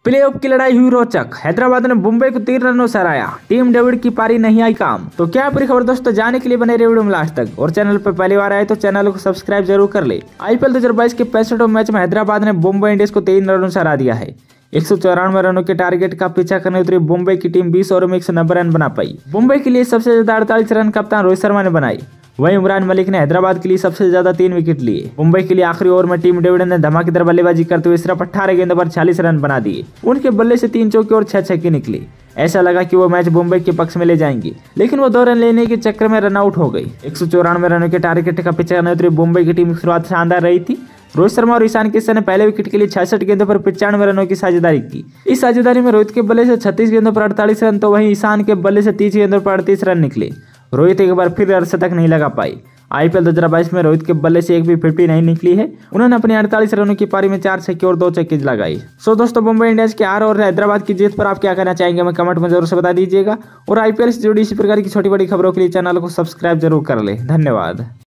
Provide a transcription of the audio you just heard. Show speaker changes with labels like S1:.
S1: Playoff की लड़ाई हुई रोचक। हैदराबाद ने मुंबई को 3 रनों से हराया। टीम डेविड की पारी नहीं आई काम। तो क्या पूरी खबर दोस्तों जाने के लिए बने रहे वीडियो में लास्ट तक, और चैनल पर पहली बार आए तो चैनल को सब्सक्राइब जरूर कर ले। आईपीएल 2022 के 65वें मैच में हैदराबाद ने मुंबई इंडियंस को 3 रनों से हरा दिया है। 194 रनों के टारगेट का पीछा करने उतरी मुंबई की टीम 20 ओवर में 190 रन बना पाई। मुंबई के लिए सबसे ज्यादा 48 रन कप्तान रोहित शर्मा ने बनाई। वहीं इमरान मलिक ने हैदराबाद के लिए सबसे ज्यादा 3 विकेट लिए। मुंबई के लिए आखिरी ओवर में टीम डेविड ने धमाकेदार बल्लेबाजी करते हुए सिर्फ 18 गेंदों पर 46 रन बना दिए। उनके बल्ले से 3 चौके और 6 छक्के निकले। ऐसा लगा कि वो मैच मुंबई के पक्ष में ले जाएंगी, लेकिन वो 2 रन लेने के चक्कर में रन आउट हो गई। 194 रनों के टारगेट का पीछा करने उतरी मुंबई की टीम की शुरुआत शानदार रही थी। रोहित शर्मा और ईशान किशन ने पहले विकेट के लिए 66 गेंदों पर 95 रनों की साझेदारी की। इस साझेदारी में रोहित के बल्ले से 36 गेंदों पर 48 रन, तो वहीं ईशान के बल्ले से 30 गेंदों पर 38 रन निकले। रोहित एक बार फिर अर्धशतक नहीं लगा पाई। आईपीएल 2022 में रोहित के बल्ले से एक भी 50 नहीं निकली है। उन्होंने अपने 48 रनों की पारी में 4 छक्के और 2 चौके लगाई। सो दोस्तों, मुंबई इंडियंस के हार और हैदराबाद की जीत पर आप क्या कहना चाहेंगे, हमें कमेंट में जरूर से बता दीजिएगा। और आईपीएल से जुड़ी इसी प्रकार की छोटी बड़ी खबरों के लिए चैनल को सब्सक्राइब जरूर कर ले। धन्यवाद।